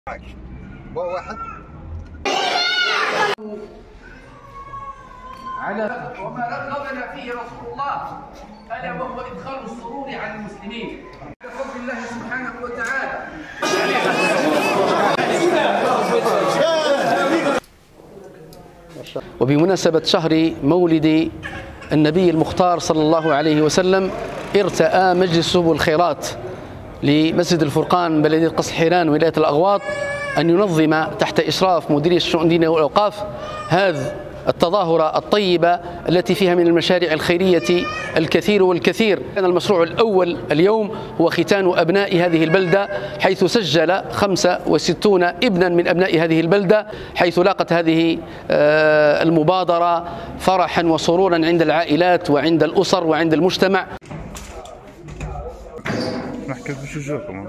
واحد على وما رغبنا فيه رسول الله ألا وهو إدخال السرور على المسلمين بفضل الله سبحانه وتعالى. وبمناسبة شهر مولد النبي المختار صلى الله عليه وسلم ارتأى مجلس سبل الخيرات لمسجد الفرقان بلدية قصر الحيران ولاية الأغواط أن ينظم تحت إشراف مديرية الشؤون الدينية والأوقاف هذه التظاهرة الطيبة التي فيها من المشاريع الخيرية الكثير والكثير. كان المشروع الأول اليوم هو ختان أبناء هذه البلدة، حيث سجل 65 ابنا من أبناء هذه البلدة، حيث لاقت هذه المبادرة فرحا وسرورا عند العائلات وعند الأسر وعند المجتمع. نحكي بشجوعكم.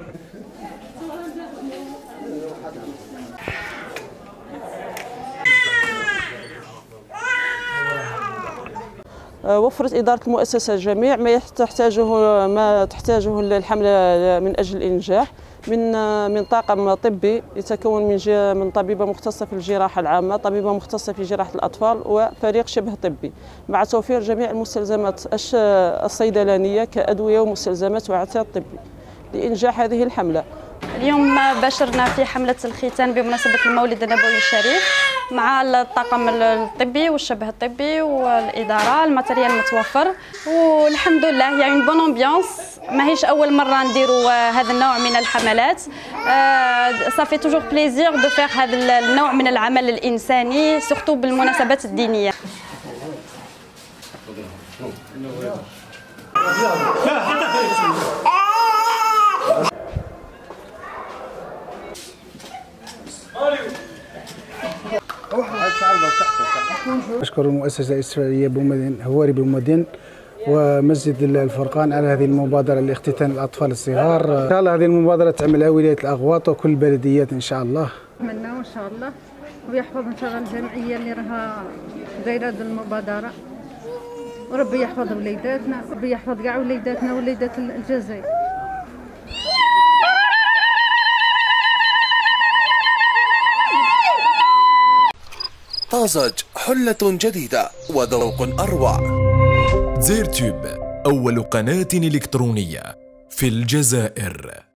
وفرت إدارة المؤسسة جميع ما تحتاجه الحملة من أجل الإنجاح من طاقم طبي يتكون من طبيبة مختصة في الجراحة العامة، طبيبة مختصة في جراحة الأطفال، وفريق شبه طبي، مع توفير جميع المستلزمات الصيدلانية كأدوية ومستلزمات واعتياد طبي لإنجاح هذه الحملة. اليوم باشرنا في حملة الختان بمناسبة المولد النبوي الشريف مع الطاقم الطبي والشبه الطبي والإدارة، الماتريال متوفر والحمد لله. يعني بون امبيونس، ماهيش أول مرة نديروا هذا النوع من الحملات. صافي توجور بليزير دو فيغ هذا النوع من العمل الإنساني سورتو بالمناسبات الدينية. أشكر المؤسسة الإسرائيلية هواري بومدين ومسجد الفرقان على هذه المبادرة لاختتان الأطفال الصغار. إن شاء الله هذه المبادرة تعملها ولاية الأغواط وكل البلديات إن شاء الله. نتمنى إن شاء الله ويحفظ إن شاء الله الجمعية اللي راها دايرة هذه المبادرة، وربي يحفظ وليداتنا، ربي يحفظ كاع وليداتنا ووليدات الجزائر. طازج، حلة جديدة وذوق أروع. زيرتوب، أول قناة إلكترونية في الجزائر.